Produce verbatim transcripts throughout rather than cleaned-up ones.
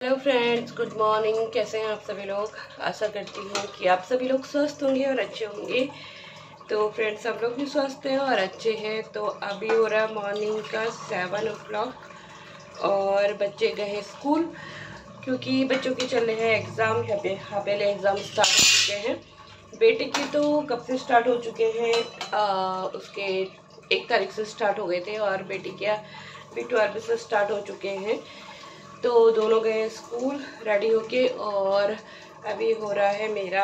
Hello friends, good morning. कैसे हैं आप सभी लोग? आशा करती हूँ कि आप सभी लोग स्वस्थ होंगे और अच्छे होंगे। तो फ्रेंड्स, हम लोग भी स्वस्थ हैं और अच्छे हैं। तो अभी हो रहा है मॉर्निंग का सेवन ओ क्लॉक और बच्चे गए स्कूल क्योंकि बच्चों के चल रहे हैं एग्ज़ाम। यहाँ पे हाफेले एग्ज़ाम स्टार्ट हो चुके हैं। बेटे के तो कब से स्टार्ट हो चुके हैं, आ, उसके एक तारीख से स्टार्ट हो गए थे और बेटी के भी ट्वेल्व से स्टार्ट हो चुके हैं। तो दोनों गए स्कूल रेडी होके और अभी हो रहा है मेरा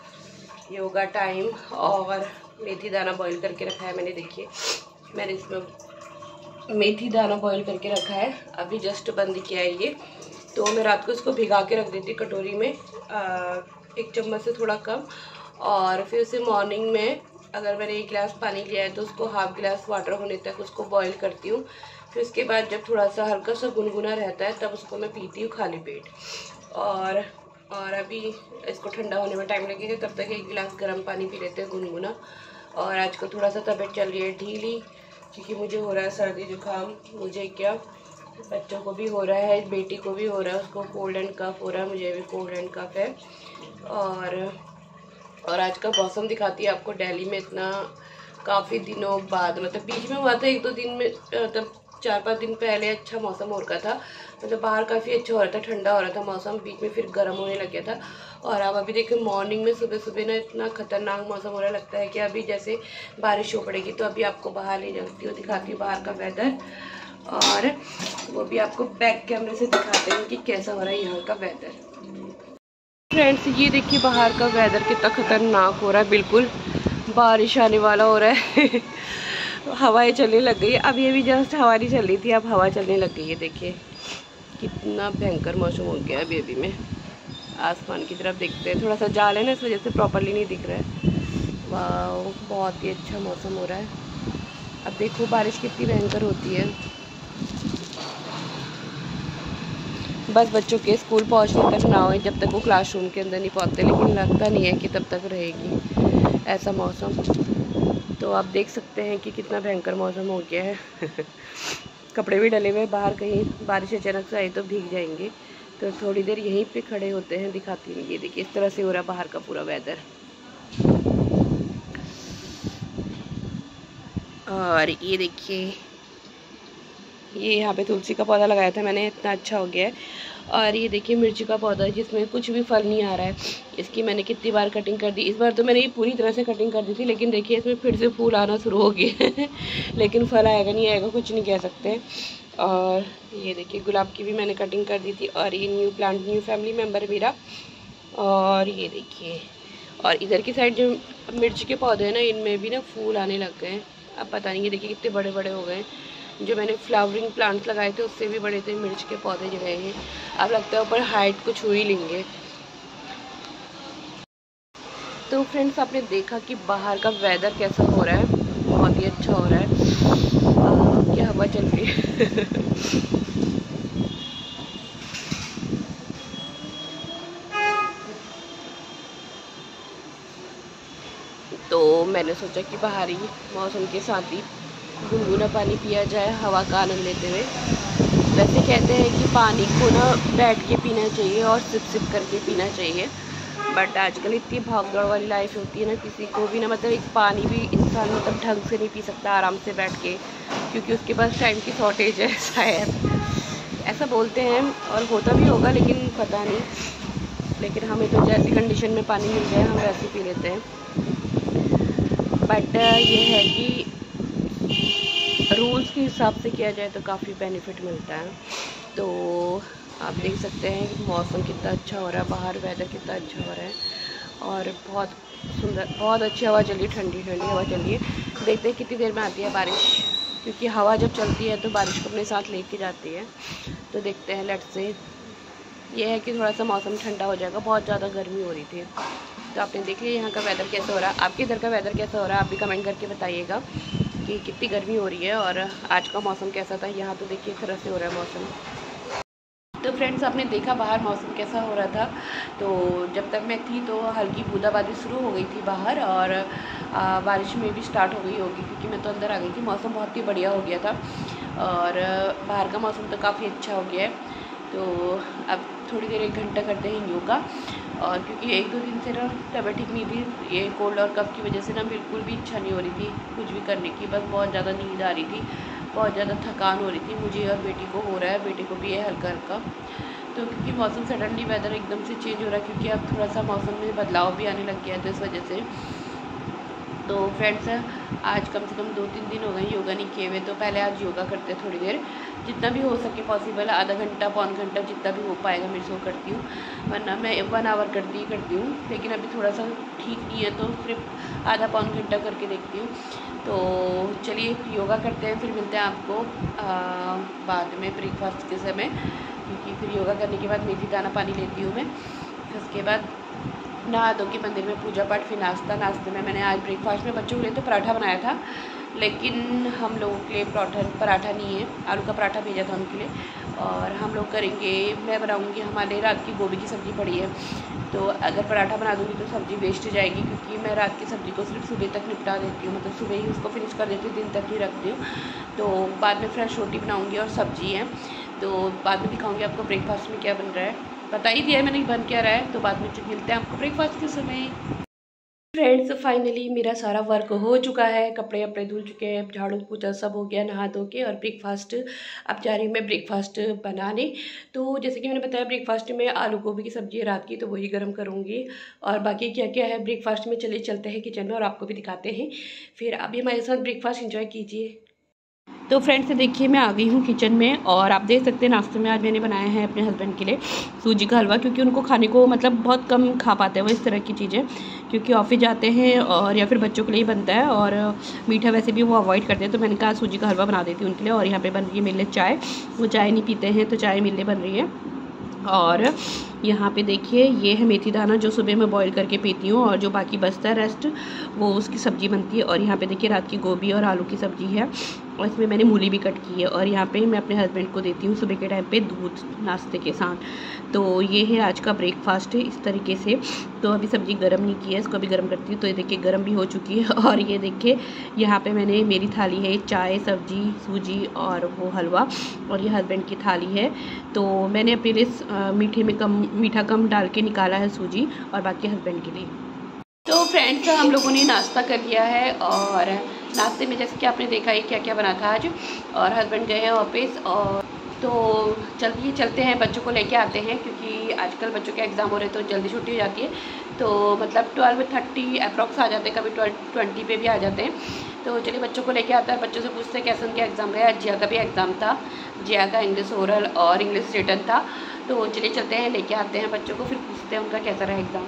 योगा टाइम। और मेथी दाना बॉईल करके रखा है मैंने। देखिए, मैंने इसमें मेथी दाना बॉईल करके रखा है, अभी जस्ट बंद किया है ये। तो मैं रात को इसको भिगा के रख देती कटोरी में, आ, एक चम्मच से थोड़ा कम। और फिर उसे मॉर्निंग में अगर मैंने एक गिलास पानी लिया है तो उसको हाफ गिलास वाटर होने तक उसको बॉईल करती हूँ। फिर उसके बाद जब थोड़ा सा हल्का सा गुनगुना रहता है तब उसको मैं पीती हूँ खाली पेट। और और अभी इसको ठंडा होने में टाइम लगेगा, तब तक एक गिलास गर्म पानी पी लेते हैं गुनगुना। और आजकल थोड़ा सा तबीयत चल रही है ढीली क्योंकि मुझे हो रहा है सर्दी जुकाम। मुझे क्या, बच्चों को भी हो रहा है, बेटी को भी हो रहा है, उसको कोल्ड एंड कफ हो रहा है, मुझे भी कोल्ड एंड कफ है। और और आज का मौसम दिखाती है आपको दिल्ली में इतना काफ़ी दिनों बाद, मतलब बीच में हुआ था एक दो दिन में, मतलब चार पाँच दिन पहले अच्छा मौसम हो रखा था, मतलब बाहर काफ़ी अच्छा हो रहा था, ठंडा हो रहा था मौसम। बीच में फिर गर्म होने लग गया था। और अब अभी देखिए मॉर्निंग में सुबह सुबह ना इतना खतरनाक मौसम हो रहा, लगता है कि अभी जैसे बारिश हो पड़ेगी। तो अभी आपको बाहर ले जाती हूँ, दिखाती हूँ बाहर का वेदर, और वो भी आपको बैक कैमरे से दिखाते हैं कि कैसा हो रहा है यहाँ का वेदर। फ्रेंड्स, ये देखिए बाहर का वेदर कितना खतरनाक हो रहा है, बिल्कुल बारिश आने वाला हो रहा है। हवाएं चलने लग गई है। अभी अभी जस्ट हवा नहीं चल रही थी, अब हवा चलने लग गई है। देखिए कितना भयंकर मौसम हो गया। अभी अभी में आसमान की तरफ देखते हैं, थोड़ा सा जाल है ना, इस वजह से प्रॉपरली नहीं दिख रहा है। वाह, बहुत ही अच्छा मौसम हो रहा है। अब देखो बारिश कितनी भयंकर होती है। बस बच्चों के स्कूल पहुंचने तक ना हो, जब तक वो क्लासरूम के अंदर नहीं पहुंचते, लेकिन लगता नहीं है कि तब तक रहेगी ऐसा मौसम। तो आप देख सकते हैं कि कितना भयंकर मौसम हो गया है। कपड़े भी डले हुए, बाहर कहीं बारिश अचानक से आई तो भीग जाएंगे। तो थोड़ी देर यहीं पे खड़े होते हैं, दिखाती हूँ। ये देखिए इस तरह से हो रहा है बाहर का पूरा वेदर। और ये देखिए, ये यहाँ पे तुलसी का पौधा लगाया था मैंने, इतना अच्छा हो गया है। और ये देखिए मिर्ची का पौधा है जिसमें कुछ भी फल नहीं आ रहा है। इसकी मैंने कितनी बार कटिंग कर दी। इस बार तो मैंने ये पूरी तरह से कटिंग कर दी थी, लेकिन देखिए इसमें फिर से फूल आना शुरू हो गए। लेकिन फल आएगा नहीं आएगा कुछ नहीं कह सकते। और ये देखिए गुलाब की भी मैंने कटिंग कर दी थी। और ये new plant, new family member मेरा। और ये देखिए, और इधर की साइड जो मिर्च के पौधे हैं ना, इनमें भी ना फूल आने लग गए। अब पता नहीं, ये देखिए कितने बड़े बड़े हो गए। जो मैंने फ्लावरिंग प्लांट्स लगाए थे उससे भी बड़े थे मिर्च के पौधे जो गए हैं। अब लगता है ऊपर हाइट को छू ही लेंगे। तो फ्रेंड्स, आपने देखा कि बाहर का वेदर कैसा हो रहा है, बहुत ही अच्छा हो रहा है। आ, क्या हवा चल रही है। तो मैंने सोचा कि बाहरी मौसम के साथ ही गुनगुना पानी पिया जाए, हवा का आनंद लेते हुए। वैसे कहते हैं कि पानी को ना बैठ के पीना चाहिए और सिप सिप करके पीना चाहिए, बट आजकल इतनी भागदौड़ वाली लाइफ होती है ना, किसी को भी ना, मतलब एक पानी भी इंसान मतलब ढंग से नहीं पी सकता आराम से बैठ के, क्योंकि उसके पास टाइम की शॉर्टेज है शायद, ऐसा बोलते हैं। और होता भी होगा लेकिन पता नहीं। लेकिन हमें तो जैसी कंडीशन में पानी मिल जाए हम वैसे पी लेते हैं। बट ये है कि रूल्स के हिसाब से किया जाए तो काफ़ी बेनिफिट मिलता है। तो आप देख सकते हैं कि मौसम कितना अच्छा हो रहा है, बाहर वेदर कितना अच्छा हो रहा है। और बहुत सुंदर, बहुत अच्छी हवा चल रही है, ठंडी ठंडी हवा चल रही है। देखते हैं कितनी देर में आती है बारिश, क्योंकि हवा जब चलती है तो बारिश को अपने साथ लेके जाती है। तो देखते हैं, लेट्स से। ये है कि थोड़ा सा मौसम ठंडा हो जाएगा, बहुत ज़्यादा गर्मी हो रही थी। तो आपने देख लिया यहाँ का वेदर कैसा हो रहा है। आपके इधर का वेदर कैसा हो रहा है आप भी कमेंट करके बताइएगा कि कितनी गर्मी हो रही है और आज का मौसम कैसा था। यहाँ तो देखिए इस तरह से हो रहा है मौसम। तो फ्रेंड्स, आपने देखा बाहर मौसम कैसा हो रहा था। तो जब तक मैं थी तो हल्की बूंदाबांदी शुरू हो गई थी बाहर, और आ, बारिश में भी स्टार्ट हो गई होगी क्योंकि मैं तो अंदर आ गई थी। मौसम बहुत ही बढ़िया हो गया था और बाहर का मौसम तो काफ़ी अच्छा हो गया है। तो अब थोड़ी देर एक घंटा करते हैं योगा। और क्योंकि एक दो दिन से ना तबीयत ठीक नहीं थी, ये कोल्ड और कफ की वजह से ना बिल्कुल भी इच्छा नहीं हो रही थी कुछ भी करने की, बस बहुत ज़्यादा नींद आ रही थी, बहुत ज़्यादा थकान हो रही थी मुझे और बेटी को हो रहा है, बेटे को भी है हल्का हल्का। तो क्योंकि मौसम सडनली वेदर एकदम से चेंज हो रहा है, क्योंकि अब थोड़ा सा मौसम में बदलाव भी आने लग गया है, तो इस वजह से। तो फ्रेंड्स आज कम से कम दो तीन दिन हो गए योगा नहीं किए हुए, तो पहले आज योगा करते हैं थोड़ी देर, जितना भी हो सके पॉसिबल, आधा घंटा पौन घंटा जितना भी हो पाएगा मेरे से वो करती हूँ, वरना मैं वन आवर करती ही करती हूँ। लेकिन अभी थोड़ा सा ठीक नहीं है तो सिर्फ आधा पौन घंटा करके देखती हूँ। तो चलिए योगा करते हैं, फिर मिलते हैं आपको आ, बाद में ब्रेकफास्ट के समय, क्योंकि फिर योगा करने के बाद मेथी दाना पानी लेती हूँ मैं। फिर उसके बाद नहा धो के मंदिर में पूजा पाठ, फिर नाश्ता। नाश्ते में मैंने आज ब्रेकफास्ट में बच्चों के लिए तो पराठा बनाया था, लेकिन हम लोगों के लिए पराठा पराठा नहीं है, आलू का पराठा भेजा था उनके लिए। और हम लोग करेंगे, मैं बनाऊंगी, हमारे रात की गोभी की सब्ज़ी पड़ी है, तो अगर पराठा बना दूँगी तो सब्ज़ी वेस्ट जाएगी, क्योंकि मैं रात की सब्ज़ी को सिर्फ सुबह तक निपटा देती हूँ, मतलब सुबह ही उसको फिनिश कर देती हूँ, दिन तक ही रखती हूँ। तो बाद में फ्रेश रोटी बनाऊँगी और सब्ज़ी है, तो बाद में दिखाऊँगी आपको ब्रेकफास्ट में क्या बन रहा है। बता ही दिया है मैंने बन क्या रहा है, तो बाद में मिलते हैं आपको ब्रेकफास्ट के समय। फ्रेंड्स फाइनली मेरा सारा वर्क हो चुका है, कपड़े वपड़े धुल चुके हैं, झाड़ू पोछा सब हो गया, नहा धो के, और ब्रेकफास्ट अब जा रही हूँ मैं ब्रेकफास्ट बनाने। तो जैसे कि मैंने बताया ब्रेकफास्ट में आलू गोभी की सब्ज़ी है रात की, तो वही गर्म करूँगी। और बाकी क्या क्या है ब्रेकफास्ट में चलिए चलते हैं किचन में और आपको भी दिखाते हैं, फिर अभी हमारे साथ ब्रेकफास्ट इंजॉय कीजिए। तो फ्रेंड्स देखिए मैं आ गई हूँ किचन में, और आप देख सकते हैं नाश्ते में आज मैंने बनाया है अपने हस्बैंड के लिए सूजी का हलवा, क्योंकि उनको खाने को मतलब बहुत कम खा पाते हैं वो इस तरह की चीज़ें, क्योंकि ऑफिस जाते हैं और या फिर बच्चों के लिए बनता है, और मीठा वैसे भी वो अवॉइड करते हैं। तो मैंने कहा सूजी का हलवा बना देती हूँ उनके लिए। और यहाँ पर बन रही है मेरे लिए चाय, वो चाय नहीं पीते हैं तो चाय मेरे लिए बन रही है। और यहाँ पे देखिए ये है मेथी दाना जो सुबह मैं बॉईल करके पीती हूँ, और जो बाकी बचता है रेस्ट वो उसकी सब्ज़ी बनती है। और यहाँ पे देखिए रात की गोभी और आलू की सब्ज़ी है, और इसमें मैंने मूली भी कट की है। और यहाँ पे मैं अपने हस्बैंड को देती हूँ सुबह के टाइम पे दूध नाश्ते के साथ। तो ये है आज का ब्रेकफास्ट इस तरीके से। तो अभी सब्ज़ी गर्म नहीं की है, इसको अभी गर्म करती हूँ। तो ये देखिए गर्म भी हो चुकी है। और ये देखिए यहाँ पे मैंने मेरी थाली है चाय सब्ज़ी सूजी और वो हलवा, और ये हस्बैंड की थाली है। तो मैंने अपने लिए मीठे में कम मीठा कम डाल के निकाला है सूजी, और बाकी हस्बैंड के लिए। तो फ्रेंड्स हम लोगों ने नाश्ता कर लिया है, और नाश्ते में जैसे कि आपने देखा ही क्या क्या बना था आज। और हस्बैंड गए हैं ऑफिस, और तो जल्दी चलते हैं बच्चों को लेके आते हैं, क्योंकि आजकल बच्चों के एग्ज़ाम हो रहे हैं तो जल्दी छुट्टी हो जाती है। तो मतलब ट्वेल्व थर्टी अप्रॉक्स आ जाते हैं, कभी ट्वेल्व ट्वेंटी पे भी आ जाते हैं। तो चलिए बच्चों को लेके आता है, बच्चों से पूछते हैं कैसे उनके एग्ज़ाम रहे। आज जिया का भी एग्ज़ाम था, जिया का इंग्लिश ओरल और इंग्लिश रिटन था। तो चलिए चलते हैं लेके आते हैं बच्चों को, फिर पूछते हैं उनका कैसा रहा एग्ज़ाम।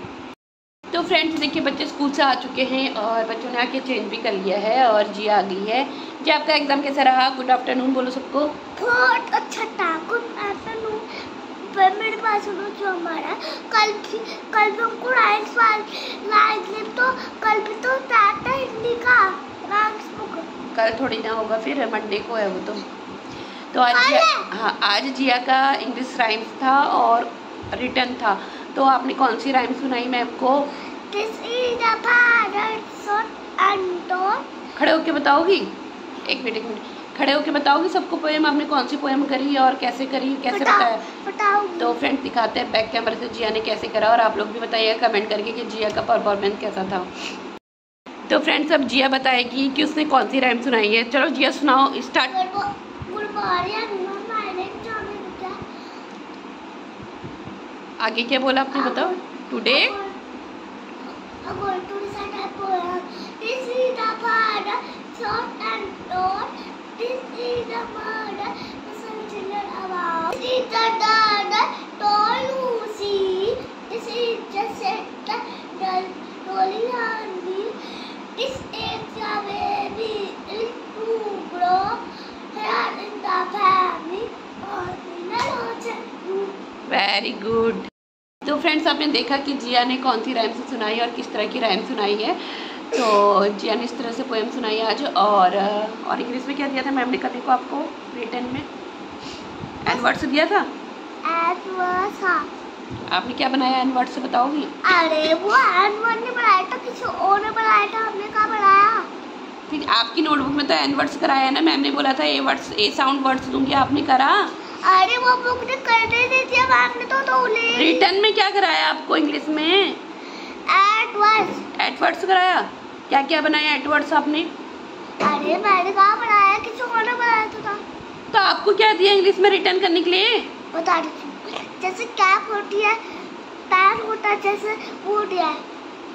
तो फ्रेंड्स देखिए बच्चे स्कूल से आ चुके हैं, और बच्चों ने आके चेंज भी कर लिया है, और जी आ गई है। जी आपका एग्ज़ाम कैसा रहा? गुड आफ्टरनून बोलो सबको। बहुत अच्छा था, गुड आफ्टरनून। मेरे पास सुनो जो हमारा कल की कल भी हमको राइट्स वाले तो कल भी तो था हिंदी का राइट्स बुक, कल थोड़ी ना होगा, फिर मंडे को है वो तो। तो आज हाँ आज जिया का इंग्लिश राइम्स था और रिटन था। तो आपने कौन सी राइम सुनाई मैम को? This is the Bharat shot and dot. खड़े होके बताओगी? एक मिनट एक मिनट खड़े होके बताओगी सबको पोएम आपने कौन सी पोएम करी और कैसे करी, कैसे बताया? बताओ। तो फ्रेंड्स दिखाते हैं बैक कैमरे से जिया ने कैसे करा, और आप लोग भी बताइएगा कमेंट करके कि जिया का परफॉर्मेंस कैसा था। तो फ्रेंड्स अब जिया बताएगी कि उसने कौन सी राइम सुनाई है। चलो जिया सुनाओ, स्टार्ट। आगे क्या बोला आपने बताओ? Today very good. तो फ्रेंड्स आपने देखा कि जिया ने कौन सी राइम से सुनाई और किस तरह की राइम सुनाई है। तो जिया ने इस तरह से पोएम सुनाई आज। और और इंग्लिश में क्या दिया था मैम ने कभी को आपको रिटन में? एन वर्ड से दिया था। एन वर्ड था। आपने क्या बनाया एन वर्ड से बताओगी? अरे वो एन वर्ड ने बनाया था, किसी और ने बनाया था, हमने कहाँ बनाया? फिर आपकी नोटबुक में तो एन वर्ड्स कराया है ना, मैम ने बोला था A words A sound words दूंगी, आपने करा? अरे वो बुक ने करने दे दिया मैम ने तो तोले। रिटर्न में क्या कराया आपको इंग्लिश में? एडवर्ड्स। एडवर्ड्स कराया? क्या क्या बनाया एडवर्ड्स आपने? अरे मैंने कहाँ बनाया, किसी और ने बनाया था। तो आपको क्या दिया इंग्लिश में रिटर्न करने के लिए? बता रही थी, जैसे कैप होती है, पैर होता है, जैसे वो दिया है।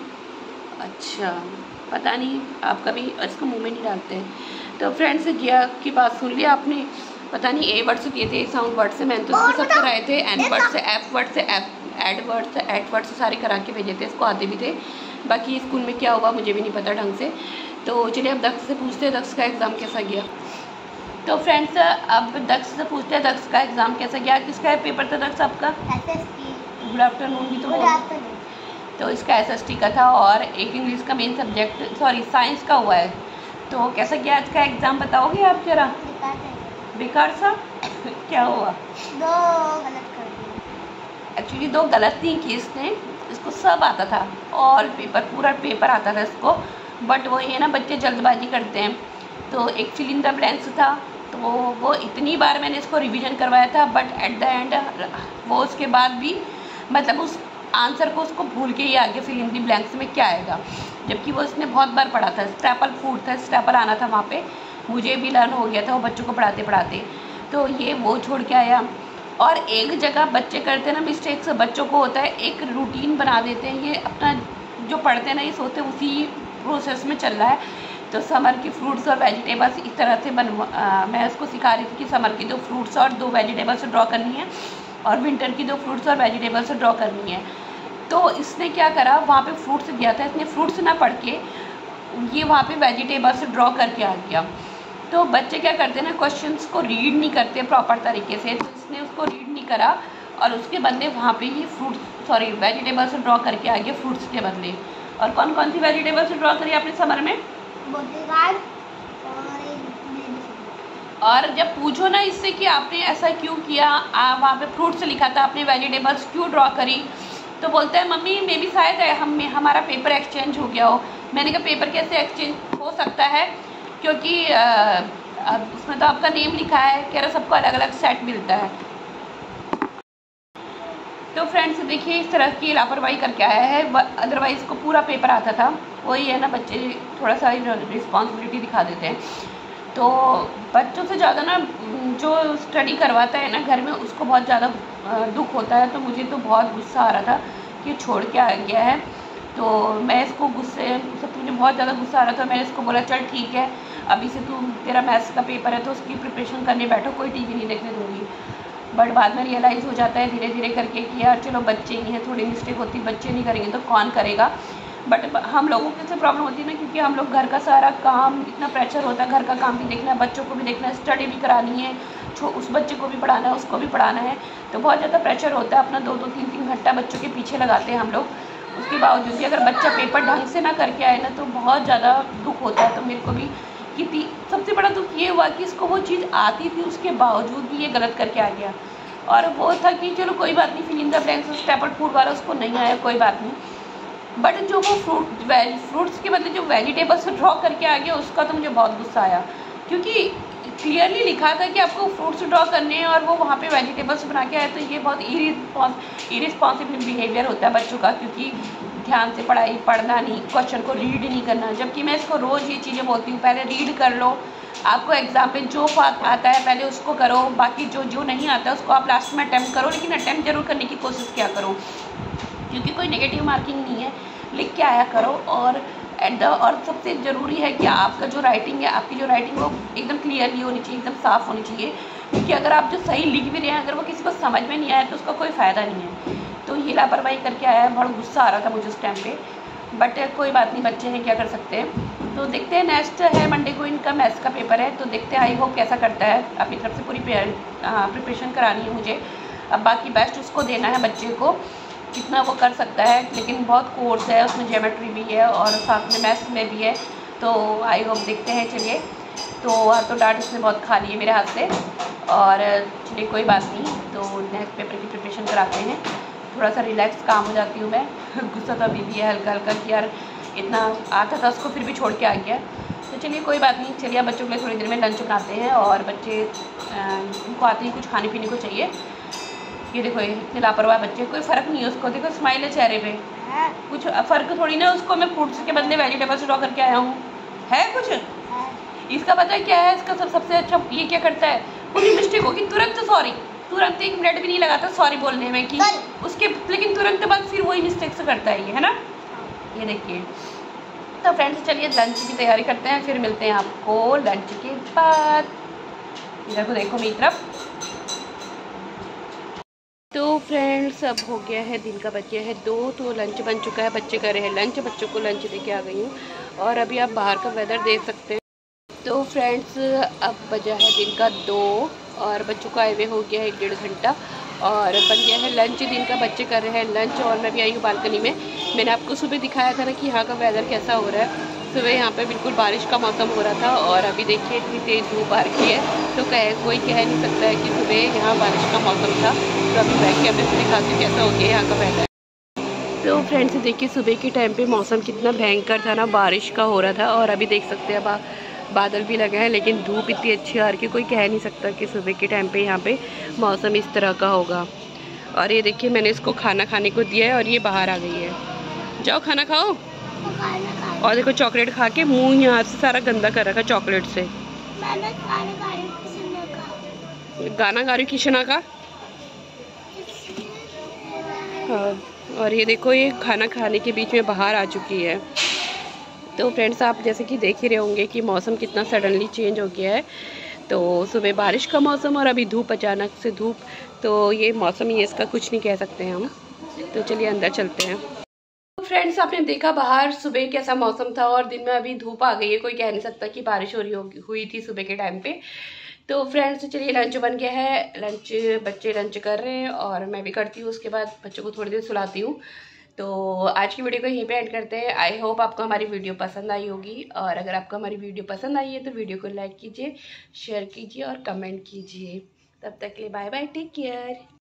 अच्छा, पता नहीं, आप कभी इसको मुंह में नहीं डालते। तो फ्रेंड्स जिया की बात सुन लिया आपने। पता नहीं ए वर्ड से दिए थे, साउंड वर्ड से, मैंने तो इसको सब कराए थे। एन वर्ड से, एफ वर्ड से, एफ एड वर्ड से, एट वर्ड से सारे करा के भेजे थे, इसको आते भी थे। बाकी स्कूल में क्या हुआ मुझे भी नहीं पता ढंग से। तो चलिए अब दक्ष से पूछते हैं दक्ष का एग्ज़ाम कैसा गया। तो फ्रेंड्स अब दक्ष से पूछते हैं दक्ष का एग्ज़ाम कैसा गया। किसका पेपर था दक्ष आपका? गुड आफ्टरनून भी तो बोल। तो इसका एस एस टी का था और एक इंग्लिश का मेन सब्जेक्ट, सॉरी साइंस का हुआ है। तो कैसा गया आज का एग्ज़ाम बताओगे आप जरा? बेकार सा क्या हुआ? दो गलत कर दिए। एक्चुअली दो गलत नहीं की इसने, इसको सब आता था और पेपर पूरा पेपर आता था इसको। बट वो ये ना बच्चे जल्दबाजी करते हैं। तो एक फिल इन द ब्लैंक्स था, तो वो इतनी बार मैंने इसको रिवीजन करवाया था, बट एट द एंड वो उसके बाद भी मतलब उस आंसर को उसको भूल के ही आगे फिल इन द ब्लैंक्स में क्या आएगा, जबकि वो उसने बहुत बार पढ़ा था। स्टेपल फूड था, स्टेपल आना था वहाँ पे, मुझे भी लर्न हो गया था वो बच्चों को पढ़ाते पढ़ाते। तो ये वो छोड़ के आया। और एक जगह बच्चे करते हैं ना मिस्टेक्स, बच्चों को होता है एक रूटीन बना देते हैं, ये अपना जो पढ़ते हैं ना ये सोचते उसी प्रोसेस में चल रहा है। तो समर की फ्रूट्स और वेजिटेबल्स इस तरह से बनवा मैं उसको सिखा रही थी कि समर की दो फ्रूट्स और दो वेजिटेबल्स ड्रॉ करनी है और विंटर की दो फ्रूट्स और वेजिटेबल्स ड्रॉ करनी है। तो इसने क्या करा, वहाँ पे फ्रूट्स दिया था, इसने फ्रूट्स ना पढ़ के ये वहाँ पे वेजिटेबल्स ड्रॉ करके आ गया। तो बच्चे क्या करते हैं ना, क्वेश्चंस को रीड नहीं करते प्रॉपर तरीके से, तो इसने उसको रीड नहीं करा और उसके बदले वहाँ पे ही फ्रूट्स सॉरी वेजिटेबल्स ड्रॉ करके आ गया फ्रूट्स के बदले। और कौन कौन सी वेजिटेबल्स ड्रॉ करी आपने समर में? और जब पूछो ना इससे कि आपने ऐसा क्यों किया, आ, वहाँ पे फ्रूट्स लिखा था, आपने वेजिटेबल्स क्यों ड्रॉ करी, तो बोलता है मम्मी मे भी शायद है हम हमारा पेपर एक्सचेंज हो गया हो। मैंने कहा पेपर कैसे एक्सचेंज हो सकता है, क्योंकि आ, उसमें तो आपका नेम लिखा है। कह रहा सबको अलग अलग सेट मिलता है। तो फ्रेंड्स देखिए इस तरह की लापरवाही करके आया है, अदरवाइज़ को पूरा पेपर आता था। वही है ना, बच्चे थोड़ा सा रिस्पॉन्सिबिलिटी दिखा देते हैं। तो बच्चों से ज़्यादा ना जो स्टडी करवाता है ना घर में उसको बहुत ज़्यादा दुख होता है। तो मुझे तो बहुत गुस्सा आ रहा था कि छोड़ के आ गया है। तो मैं इसको गुस्से सब मुझे बहुत ज़्यादा गुस्सा आ रहा था। मैंने इसको बोला चल ठीक है, अभी से तू तेरा मैथ्स का पेपर है तो उसकी प्रिपरेशन करने बैठो, कोई टीवी नहीं देखने दूँगी। बट बाद में रियलाइज़ हो जाता है धीरे धीरे करके कि यार चलो बच्चे ही हैं, थोड़ी मिस्टेक होती, बच्चे नहीं करेंगे तो कौन करेगा। बट हम लोगों को से प्रॉब्लम होती है ना, क्योंकि हम लोग घर का सारा काम, इतना प्रेशर होता है, घर का काम भी देखना है, बच्चों को भी देखना है, स्टडी भी करानी है, उस बच्चे को भी पढ़ाना है, उसको भी पढ़ाना है। तो बहुत ज़्यादा प्रेशर होता है, अपना दो दो तीन तीन घंटा बच्चों के पीछे लगाते हैं हम लोग। उसके बावजूद भी अगर बच्चा पेपर ढंग से ना करके आए ना तो बहुत ज़्यादा दुख होता है। तो मेरे को भी कि सबसे बड़ा दुख ये हुआ कि इसको वो चीज़ आती थी उसके बावजूद भी ये गलत करके आ गया। और वो था कि चलो कोई बात नहीं, fill in the blanks staple food वाला उसको नहीं आया, कोई बात नहीं। बट जो वो फ्रूट वेज फ्रूट्स के बदले जो वेजिटेबल्स ड्रॉ करके आ गया उसका तो मुझे बहुत गुस्सा आया, क्योंकि क्लियरली लिखा था कि आपको फ्रूट्स ड्रॉ करने हैं और वो वहाँ पे वेजिटेबल्स बना के आए। तो ये बहुत इरिस्पॉन्स इरिस्पॉन्सिबल बिहेवियर होता है बच्चों का, क्योंकि ध्यान से पढ़ाई पढ़ना नहीं, क्वेश्चन को रीड नहीं करना। जबकि मैं इसको रोज़ ये चीज़ें बोलती हूँ, पहले रीड कर लो, आपको एग्जाम में जो आता है पहले उसको करो, बाकी जो जो नहीं आता है उसको आप लास्ट में अटैम्प्ट करो, लेकिन अटैम्प्ट जरूर करने की कोशिश क्या करो, क्योंकि कोई नेगेटिव मार्किंग नहीं है, लिख के आया करो। और एट द और सबसे ज़रूरी है कि आपका जो राइटिंग है, आपकी जो राइटिंग वो एकदम क्लियरली होनी चाहिए, एकदम साफ़ होनी चाहिए। क्योंकि अगर आप जो सही लिख भी रहे हैं, अगर वो किसी को समझ में नहीं आया तो उसका कोई फ़ायदा नहीं है। तो ये लापरवाही करके आया है, बहुत गुस्सा आ रहा था मुझे उस टाइम पे, बट कोई बात नहीं, बच्चे हैं क्या कर सकते हैं। तो देखते हैं, नेक्स्ट है मंडे को इनका मैथ्स का पेपर है, तो देखते हैं आई होप कैसा करता है। अपनी तरफ से पूरी प्रिपरेशन करानी है मुझे, अब बाकी बेस्ट उसको देना है बच्चे को, कितना वो कर सकता है। लेकिन बहुत कोर्स है उसमें, ज्योमेट्री भी है और साथ में मैथ्स में भी है, तो आई होप देखते हैं। चलिए, तो आज तो डांट इसने बहुत खा ली है मेरे हाथ से, और चलिए कोई बात नहीं, तो नेक्स्ट पेपर की प्रिपरेशन कराते हैं। थोड़ा सा रिलैक्स काम हो जाती हूँ मैं गुस्सा तो अभी भी है हल्का हल्का कि यार इतना आता था उसको फिर भी छोड़ के आ गया। तो चलिए कोई बात नहीं, चलिए अब बच्चों के लिए थोड़ी देर में लंच बनाते हैं। और बच्चे उनको आते ही कुछ खाने पीने को चाहिए। ये देखो ये इतने लापरवाह बच्चे, कोई फ़र्क नहीं है उसको, देखो स्माइल है चेहरे पे, कुछ फ़र्क थोड़ी ना उसको। मैं फ्रूट्स के बदले वेजिटेबल्स ड्रॉ करके आया हूँ, है कुछ इसका पता है क्या है इसका सब सबसे अच्छा ये क्या करता है, कोई मिस्टेक होगी तुरंत सॉरी, तुरंत एक मिनट भी नहीं लगाता सॉरी बोलने में कि उसके, लेकिन तुरंत बाद फिर वही मिस्टेक से करता है ये, है ना। ये देखिए तो फ्रेंड्स चलिए लंच की तैयारी करते हैं, फिर मिलते हैं आपको लंच के बाद। इधर को देखो मेरी तरफ। तो फ्रेंड्स अब हो गया है, दिन का बच गया है दो, तो लंच बन चुका है, बच्चे कर रहे हैं लंच, बच्चों को लंच दे के आ गई हूँ। और अभी आप बाहर का वेदर देख सकते हैं। तो फ्रेंड्स अब बजा है दिन का दो और बच्चों का आए हुए हो गया है एक डेढ़ घंटा और बन गया है लंच दिन का, बच्चे कर रहे हैं लंच और मैं भी आई हूँ बालकनी में। मैंने आपको सुबह दिखाया था ना कि यहाँ का वेदर कैसा हो रहा है। सुबह यहाँ पे बिल्कुल बारिश का मौसम हो रहा था और अभी देखिए इतनी तेज़ धूप आ रखी है, तो कह कोई कह नहीं सकता है कि सुबह यहाँ बारिश का मौसम था। तो अभी बैठ के हमें दिखाती कैसा हो गया यहाँ का वेदर। तो फ्रेंड्स देखिए सुबह के टाइम पे मौसम कितना भयंकर था ना, बारिश का हो रहा था और अभी देख सकते हैं अब बादल भी लगे हैं, लेकिन धूप इतनी अच्छी आ रही है कोई कह नहीं सकता कि सुबह के टाइम पे यहाँ पे मौसम इस तरह का होगा। और ये देखिए मैंने इसको खाना खाने को दिया है और ये बाहर आ गई है, जाओ खाना खाओ। और देखो चॉकलेट खा के मुँह यहाँ से सारा गंदा कर रखा चॉकलेट से। गाना गा रही किशना का। हाँ और ये देखो ये खाना खाने के बीच में बाहर आ चुकी है। तो फ्रेंड्स आप जैसे कि देख ही रहे होंगे कि मौसम कितना सडनली चेंज हो गया है। तो सुबह बारिश का मौसम और अभी धूप, अचानक से धूप, तो ये मौसम ही इसका कुछ नहीं कह सकते हम। तो चलिए अंदर चलते हैं। तो फ्रेंड्स आपने देखा बाहर सुबह कैसा मौसम था और दिन में अभी धूप आ गई है, कोई कह नहीं सकता कि बारिश हो रही होगी हुई थी सुबह के टाइम पे। तो फ्रेंड्स चलिए लंच बन गया है, लंच बच्चे लंच कर रहे हैं और मैं भी करती हूँ, उसके बाद बच्चों को थोड़ी देर सुलाती हूँ। तो आज की वीडियो को यहीं पे एंड करते हैं। आई होप आपको हमारी वीडियो पसंद आई होगी और अगर आपको हमारी वीडियो पसंद आई है तो वीडियो को लाइक कीजिए, शेयर कीजिए और कमेंट कीजिए। तब तक के लिए बाय बाय, टेक केयर।